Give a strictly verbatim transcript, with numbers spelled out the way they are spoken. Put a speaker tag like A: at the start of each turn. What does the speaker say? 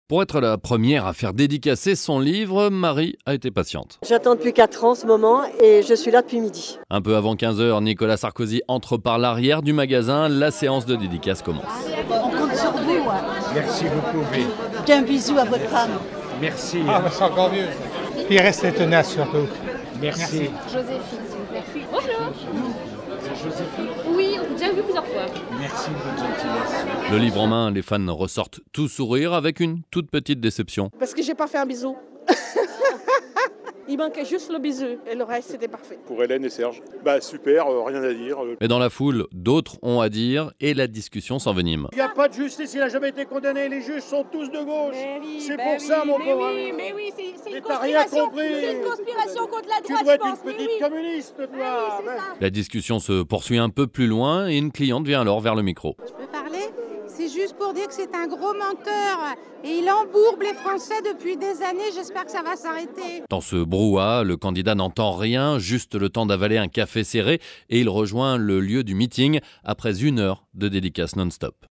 A: Pour être la première à faire dédicacer son livre, Marie a été patiente.
B: J'attends depuis quatre ans ce moment et je suis là depuis midi.
A: Un peu avant quinze heures, Nicolas Sarkozy entre par l'arrière du magasin. La séance de dédicace commence.
C: On compte sur vous.
D: Merci, vous pouvez.
C: Un bisou à votre femme.
D: Merci.
E: Ah, c'est encore mieux. Il reste tenace surtout.
D: Merci.
F: Joséphine, s'il vous plaît. Bonjour.
D: Joséphine.
F: Oui, on vous a vu plusieurs fois.
D: Merci de votre gentillesse.
A: Le livre en main, les fans ressortent tout sourire avec une toute petite déception.
G: Parce que j'ai pas fait un bisou. Il manquait juste le bisou et le reste c'était parfait.
H: Pour Hélène et Serge, bah super, euh, rien à dire.
A: Mais dans la foule, d'autres ont à dire et la discussion s'envenime.
H: Il n'y a pas de justice, il n'a jamais été condamné, les juges sont tous de gauche. C'est pour oui, ça mon
G: mais
H: pauvre
G: oui,
H: ami.
G: mais oui, c'est c'est une
H: t'as rien
G: conspiration.
H: compris.
G: C'est une conspiration contre la droite,
H: Tu dois
G: je
H: être
G: pense.
H: une
G: mais
H: petite
G: oui.
H: communiste, toi.
G: Ah oui, c'est
H: Ouais.
G: ça.
A: La discussion se poursuit un peu plus loin et une cliente vient alors vers le micro.
I: Je peux parler? C'est juste pour dire que c'est un gros menteur et il embourbe les Français depuis des années. J'espère que ça va s'arrêter.
A: Dans ce brouhaha, le candidat n'entend rien, juste le temps d'avaler un café serré et il rejoint le lieu du meeting après une heure de dédicace non-stop.